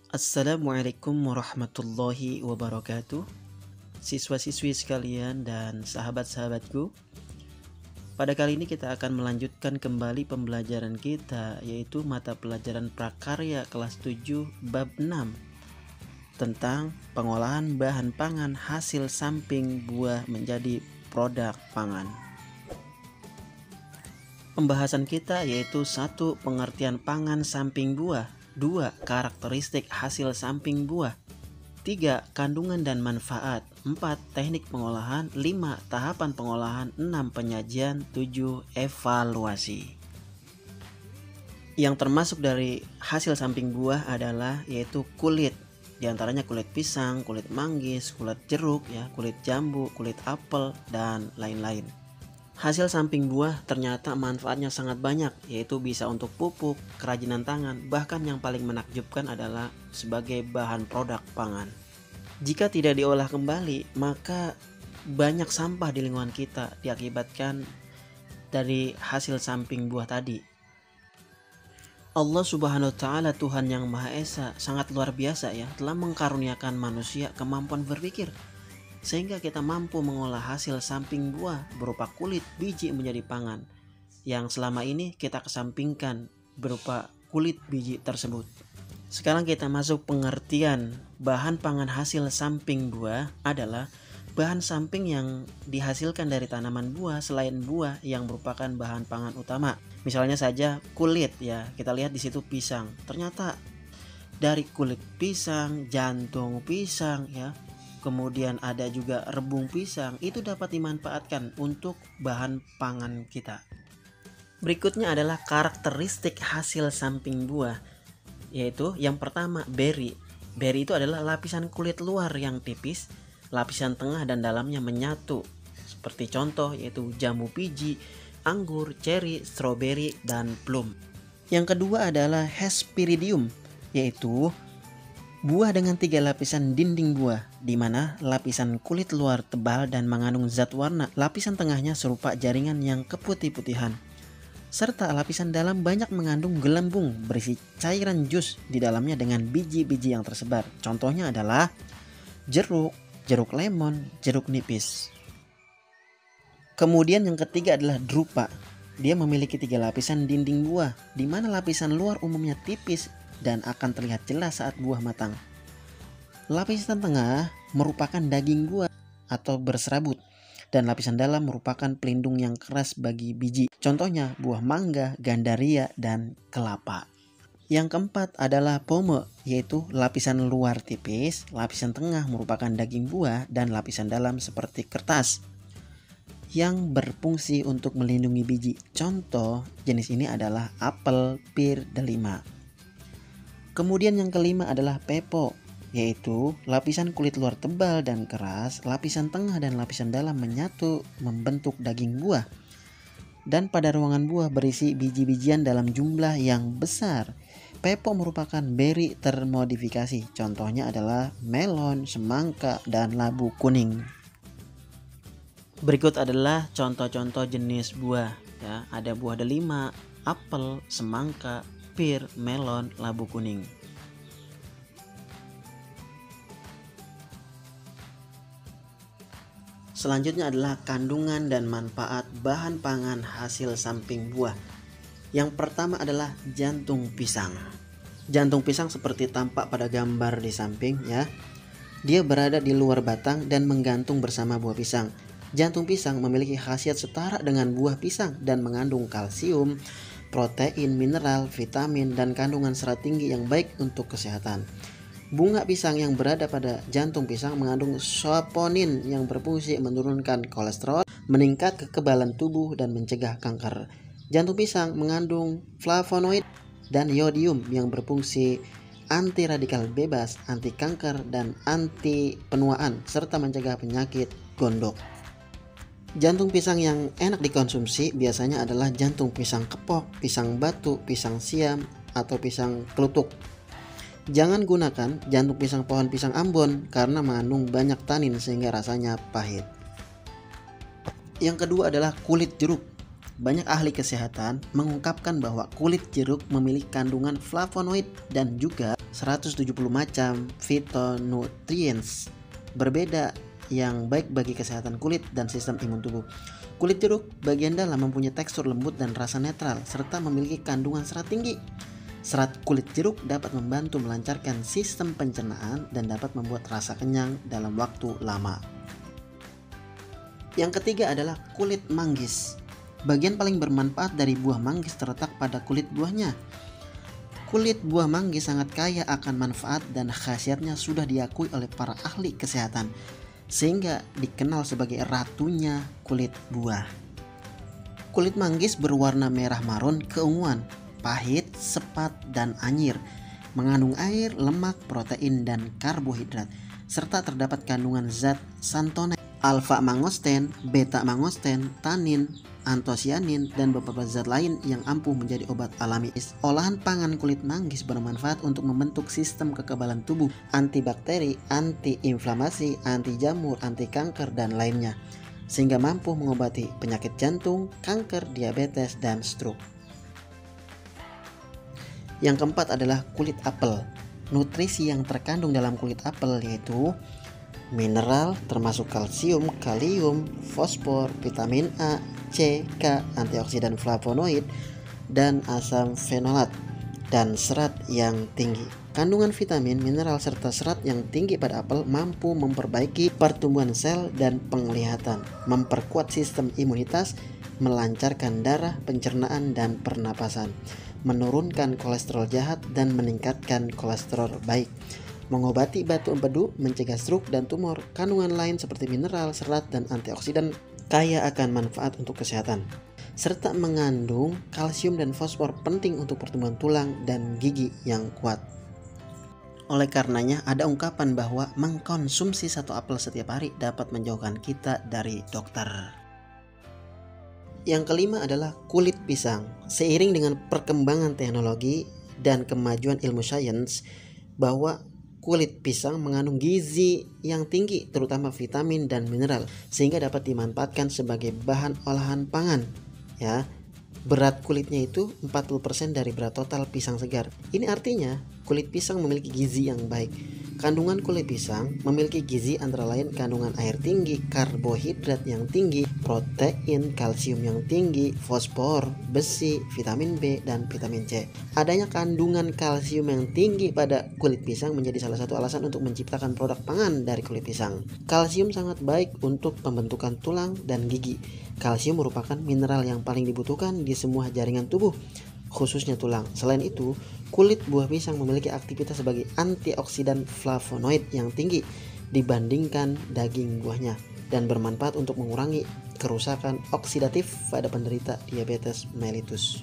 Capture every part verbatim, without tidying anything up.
Assalamualaikum warahmatullahi wabarakatuh. Siswa-siswi sekalian dan sahabat-sahabatku, pada kali ini kita akan melanjutkan kembali pembelajaran kita, yaitu mata pelajaran prakarya kelas tujuh bab enam tentang pengolahan bahan pangan hasil samping buah menjadi produk pangan. Pembahasan kita yaitu satu pengertian pangan samping buah, dua karakteristik hasil samping buah, tiga kandungan dan manfaat, empat teknik pengolahan, lima tahapan pengolahan, enam penyajian, tujuh evaluasi. Yang termasuk dari hasil samping buah adalah yaitu kulit, diantaranya kulit pisang, kulit manggis, kulit jeruk, ya, kulit jambu, kulit apel, dan lain-lain. Hasil samping buah ternyata manfaatnya sangat banyak, yaitu bisa untuk pupuk, kerajinan tangan, bahkan yang paling menakjubkan adalah sebagai bahan produk pangan. Jika tidak diolah kembali, maka banyak sampah di lingkungan kita diakibatkan dari hasil samping buah tadi. Allah Subhanahu wa Ta'ala, Tuhan yang Maha Esa, sangat luar biasa ya, telah mengkaruniakan manusia kemampuan berpikir, sehingga kita mampu mengolah hasil samping buah berupa kulit biji menjadi pangan yang selama ini kita kesampingkan berupa kulit biji tersebut. Sekarang kita masuk pengertian bahan pangan hasil samping buah adalah bahan samping yang dihasilkan dari tanaman buah selain buah yang merupakan bahan pangan utama. Misalnya saja kulit, ya, kita lihat di situ pisang. Ternyata dari kulit pisang, jantung pisang, ya, kemudian ada juga rebung pisang, itu dapat dimanfaatkan untuk bahan pangan kita. Berikutnya adalah karakteristik hasil samping buah, yaitu yang pertama beri. Beri itu adalah lapisan kulit luar yang tipis, lapisan tengah dan dalamnya menyatu. Seperti contoh yaitu jambu biji, anggur, ceri, stroberi, dan plum. Yang kedua adalah hesperidium, yaitu buah dengan tiga lapisan dinding buah, di mana lapisan kulit luar tebal dan mengandung zat warna, lapisan tengahnya serupa jaringan yang keputih-putihan, serta lapisan dalam banyak mengandung gelembung berisi cairan jus di dalamnya dengan biji-biji yang tersebar. Contohnya adalah jeruk, jeruk lemon, jeruk nipis. Kemudian yang ketiga adalah drupa. Dia memiliki tiga lapisan dinding buah, di mana lapisan luar umumnya tipis dan akan terlihat jelas saat buah matang. Lapisan tengah merupakan daging buah atau berserabut, dan lapisan dalam merupakan pelindung yang keras bagi biji. Contohnya buah mangga, gandaria, dan kelapa. Yang keempat adalah pome, yaitu lapisan luar tipis, lapisan tengah merupakan daging buah, dan lapisan dalam seperti kertas yang berfungsi untuk melindungi biji. Contoh jenis ini adalah apel, pir, delima. Kemudian yang kelima adalah pepo, yaitu lapisan kulit luar tebal dan keras, lapisan tengah dan lapisan dalam menyatu membentuk daging buah. Dan pada ruangan buah berisi biji-bijian dalam jumlah yang besar. Pepo merupakan beri termodifikasi, contohnya adalah melon, semangka, dan labu kuning. Berikut adalah contoh-contoh jenis buah, ya. Ada buah delima, apel, semangka, pir, melon, labu kuning. Selanjutnya adalah kandungan dan manfaat bahan pangan hasil samping buah. Yang pertama adalah jantung pisang. Jantung pisang seperti tampak pada gambar di samping, ya. Dia berada di luar batang dan menggantung bersama buah pisang. Jantung pisang memiliki khasiat setara dengan buah pisang dan mengandung kalsium, protein, mineral, vitamin, dan kandungan serat tinggi yang baik untuk kesehatan. Bunga pisang yang berada pada jantung pisang mengandung saponin yang berfungsi menurunkan kolesterol, meningkat kekebalan tubuh, dan mencegah kanker. Jantung pisang mengandung flavonoid dan yodium yang berfungsi anti radikal bebas, anti kanker, dan anti penuaan, serta mencegah penyakit gondok. Jantung pisang yang enak dikonsumsi biasanya adalah jantung pisang kepok, pisang batu, pisang siam, atau pisang kelutuk. Jangan gunakan jantung pisang pohon pisang Ambon karena mengandung banyak tanin sehingga rasanya pahit. Yang kedua adalah kulit jeruk. Banyak ahli kesehatan mengungkapkan bahwa kulit jeruk memiliki kandungan flavonoid dan juga seratus tujuh puluh macam phytonutrients berbeda yang baik bagi kesehatan kulit dan sistem imun tubuh. Kulit jeruk bagian dalam mempunyai tekstur lembut dan rasa netral serta memiliki kandungan serat tinggi. Serat kulit jeruk dapat membantu melancarkan sistem pencernaan dan dapat membuat rasa kenyang dalam waktu lama. Yang ketiga adalah kulit manggis. Bagian paling bermanfaat dari buah manggis terletak pada kulit buahnya. Kulit buah manggis sangat kaya akan manfaat dan khasiatnya sudah diakui oleh para ahli kesehatan, sehingga dikenal sebagai ratunya kulit buah. Kulit manggis berwarna merah marun keunguan, pahit, sepat, dan anyir, mengandung air, lemak, protein, dan karbohidrat, serta terdapat kandungan zat santonin, alfa mangosten, beta mangosten, tanin, antosianin, dan beberapa zat lain yang ampuh menjadi obat alami. Olahan pangan kulit manggis bermanfaat untuk membentuk sistem kekebalan tubuh, antibakteri, anti-inflamasi, anti jamur, anti kanker, dan lainnya, sehingga mampu mengobati penyakit jantung, kanker, diabetes, dan stroke. Yang keempat adalah kulit apel. Nutrisi yang terkandung dalam kulit apel yaitu mineral termasuk kalsium, kalium, fosfor, vitamin A, C, K, antioksidan flavonoid, dan asam fenolat, dan serat yang tinggi. Kandungan vitamin, mineral, serta serat yang tinggi pada apel mampu memperbaiki pertumbuhan sel dan penglihatan, memperkuat sistem imunitas, melancarkan darah, pencernaan, dan pernapasan, menurunkan kolesterol jahat, dan meningkatkan kolesterol baik, mengobati batu empedu, mencegah stroke dan tumor. Kandungan lain seperti mineral, serat, dan antioksidan kaya akan manfaat untuk kesehatan, serta mengandung kalsium dan fosfor penting untuk pertumbuhan tulang dan gigi yang kuat. Oleh karenanya, ada ungkapan bahwa mengkonsumsi satu apel setiap hari dapat menjauhkan kita dari dokter. Yang kelima adalah kulit pisang. Seiring dengan perkembangan teknologi dan kemajuan ilmu sains, bahwa kulit pisang mengandung gizi yang tinggi, terutama vitamin dan mineral, sehingga dapat dimanfaatkan sebagai bahan olahan pangan. Ya, berat kulitnya itu empat puluh persen dari berat total pisang segar. Ini artinya kulit pisang memiliki gizi yang baik. Kandungan kulit pisang memiliki gizi antara lain kandungan air tinggi, karbohidrat yang tinggi, protein, kalsium yang tinggi, fosfor, besi, vitamin B, dan vitamin C. Adanya kandungan kalsium yang tinggi pada kulit pisang menjadi salah satu alasan untuk menciptakan produk pangan dari kulit pisang. Kalsium sangat baik untuk pembentukan tulang dan gigi. Kalsium merupakan mineral yang paling dibutuhkan di semua jaringan tubuh, khususnya tulang. Selain itu, kulit buah pisang memiliki aktivitas sebagai antioksidan flavonoid yang tinggi dibandingkan daging buahnya dan bermanfaat untuk mengurangi kerusakan oksidatif pada penderita diabetes mellitus.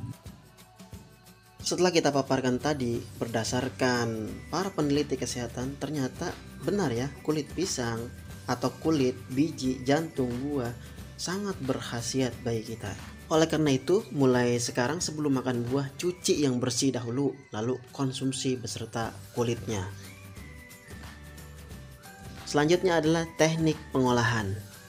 Setelah kita paparkan tadi, berdasarkan para peneliti kesehatan, ternyata benar ya, kulit pisang atau kulit, biji, jantung, buah sangat berkhasiat bagi kita. Oleh karena itu, mulai sekarang sebelum makan buah, cuci yang bersih dahulu, lalu konsumsi beserta kulitnya. Selanjutnya adalah teknik pengolahan.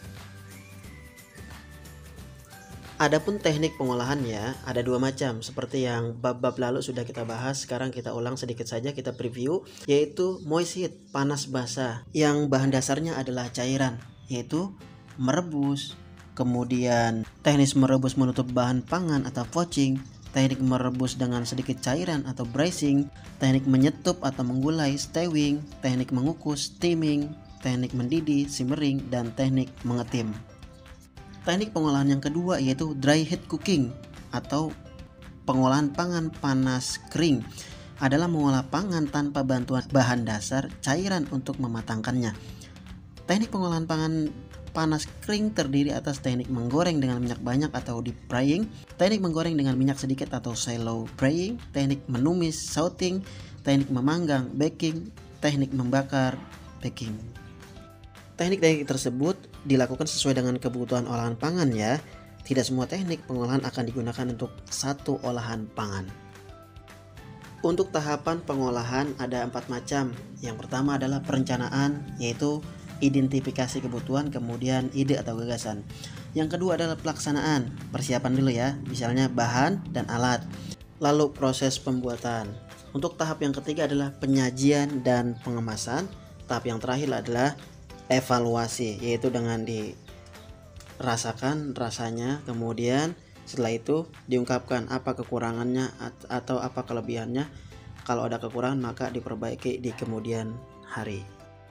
Adapun teknik pengolahan ya, ada dua macam, seperti yang bab-bab lalu sudah kita bahas. Sekarang kita ulang sedikit saja, kita preview, yaitu moist heat, panas basah, yang bahan dasarnya adalah cairan, yaitu merebus. Kemudian teknik merebus menutup bahan pangan atau poaching, teknik merebus dengan sedikit cairan atau bracing, teknik menyetup atau menggulai stewing, teknik mengukus steaming, teknik mendidih simmering, dan teknik mengetim. Teknik pengolahan yang kedua yaitu dry heat cooking atau pengolahan pangan panas kering, adalah mengolah pangan tanpa bantuan bahan dasar cairan untuk mematangkannya. Teknik pengolahan pangan panas kering terdiri atas teknik menggoreng dengan minyak banyak atau deep frying, teknik menggoreng dengan minyak sedikit atau shallow frying, teknik menumis sauteing, teknik memanggang baking, teknik membakar baking. Teknik-teknik tersebut dilakukan sesuai dengan kebutuhan olahan pangan ya. Tidak semua teknik pengolahan akan digunakan untuk satu olahan pangan. Untuk tahapan pengolahan ada empat macam. Yang pertama adalah perencanaan, yaitu identifikasi kebutuhan, kemudian ide atau gagasan. Yang kedua adalah pelaksanaan, persiapan dulu ya, misalnya bahan dan alat. Lalu proses pembuatan. Untuk tahap yang ketiga adalah penyajian dan pengemasan. Tahap yang terakhir adalah evaluasi, yaitu dengan dirasakan rasanya, kemudian setelah itu diungkapkan apa kekurangannya atau apa kelebihannya. Kalau ada kekurangan maka diperbaiki di kemudian hari.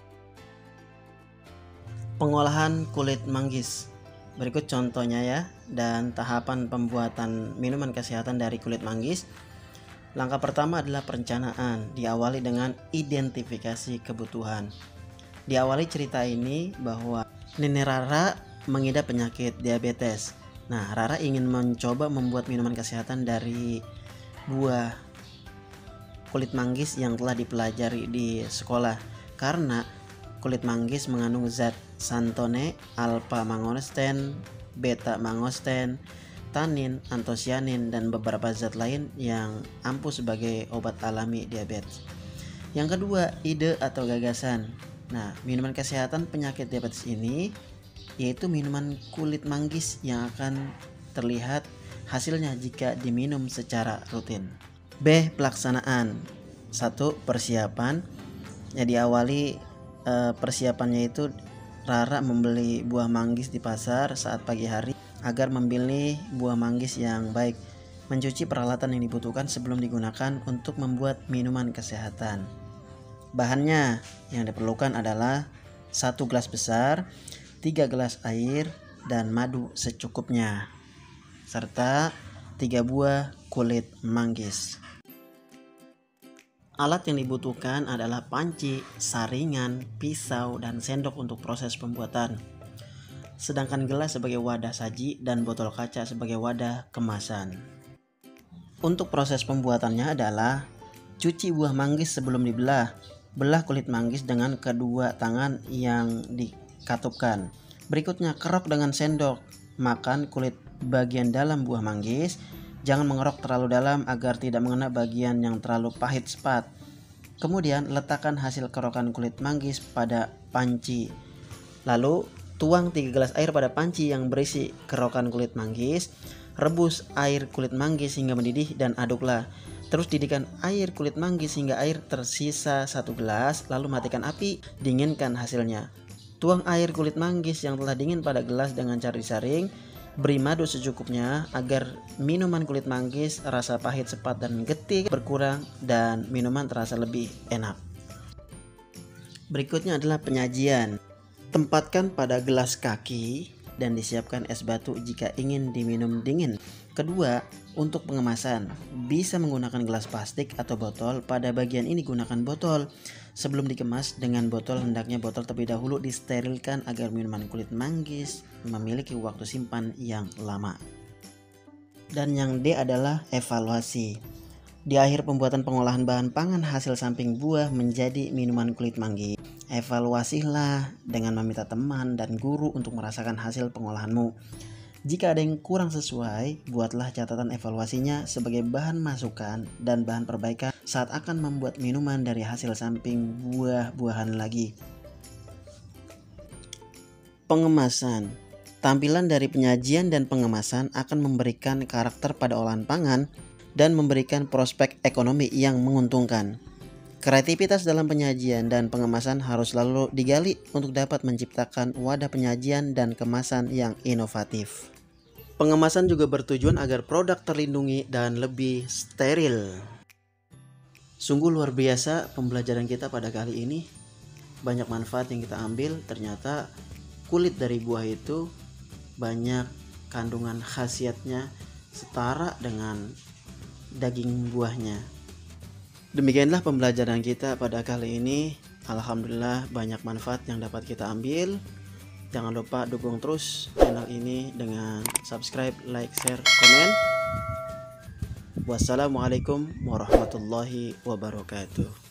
Pengolahan kulit manggis. Berikut contohnya ya, dan tahapan pembuatan minuman kesehatan dari kulit manggis. Langkah pertama adalah perencanaan, diawali dengan identifikasi kebutuhan. Diawali cerita ini bahwa Nenek Rara mengidap penyakit diabetes. Nah, Rara ingin mencoba membuat minuman kesehatan dari buah kulit manggis yang telah dipelajari di sekolah, karena kulit manggis mengandung zat santone, alpha mangosteen, beta mangosteen, tanin, antosianin, dan beberapa zat lain yang ampuh sebagai obat alami diabetes. Yang kedua, ide atau gagasan. Nah, minuman kesehatan penyakit diabetes ini yaitu minuman kulit manggis yang akan terlihat hasilnya jika diminum secara rutin. B. Pelaksanaan. Satu. Persiapan. Ya, diawali eh, persiapannya itu Rara membeli buah manggis di pasar saat pagi hari agar memilih buah manggis yang baik, mencuci peralatan yang dibutuhkan sebelum digunakan untuk membuat minuman kesehatan. Bahannya yang diperlukan adalah satu gelas besar, tiga gelas air, dan madu secukupnya, serta tiga buah kulit manggis. Alat yang dibutuhkan adalah panci, saringan, pisau, dan sendok untuk proses pembuatan. Sedangkan gelas sebagai wadah saji dan botol kaca sebagai wadah kemasan. Untuk proses pembuatannya adalah cuci buah manggis sebelum dibelah. Belah kulit manggis dengan kedua tangan yang dikatupkan. Berikutnya kerok dengan sendok. Makan kulit bagian dalam buah manggis. Jangan mengerok terlalu dalam agar tidak mengena bagian yang terlalu pahit sepat. Kemudian letakkan hasil kerokan kulit manggis pada panci. Lalu tuang tiga gelas air pada panci yang berisi kerokan kulit manggis. Rebus air kulit manggis hingga mendidih dan aduklah. Terus didihkan air kulit manggis hingga air tersisa satu gelas. Lalu matikan api, dinginkan hasilnya. Tuang air kulit manggis yang telah dingin pada gelas dengan cara disaring. Beri madu secukupnya agar minuman kulit manggis rasa pahit, sepat, dan getih berkurang dan minuman terasa lebih enak. Berikutnya adalah penyajian. Tempatkan pada gelas kaki dan disiapkan es batu jika ingin diminum dingin. Kedua, untuk pengemasan, bisa menggunakan gelas plastik atau botol. Pada bagian ini gunakan botol. Sebelum dikemas dengan botol, hendaknya botol terlebih dahulu disterilkan agar minuman kulit manggis memiliki waktu simpan yang lama. Dan yang D adalah evaluasi. Di akhir pembuatan pengolahan bahan pangan hasil samping buah menjadi minuman kulit manggis, evaluasilah dengan meminta teman dan guru untuk merasakan hasil pengolahanmu. Jika ada yang kurang sesuai, buatlah catatan evaluasinya sebagai bahan masukan dan bahan perbaikan saat akan membuat minuman dari hasil samping buah-buahan lagi. Pengemasan. Tampilan dari penyajian dan pengemasan akan memberikan karakter pada olahan pangan dan memberikan prospek ekonomi yang menguntungkan. Kreativitas dalam penyajian dan pengemasan harus selalu digali untuk dapat menciptakan wadah penyajian dan kemasan yang inovatif. Pengemasan juga bertujuan agar produk terlindungi dan lebih steril. Sungguh luar biasa pembelajaran kita pada kali ini. Banyak manfaat yang kita ambil. Ternyata kulit dari buah itu banyak kandungan khasiatnya setara dengan daging buahnya. Demikianlah pembelajaran kita pada kali ini. Alhamdulillah banyak manfaat yang dapat kita ambil. Jangan lupa dukung terus channel ini dengan subscribe, like, share, komen. Wassalamualaikum warahmatullahi wabarakatuh.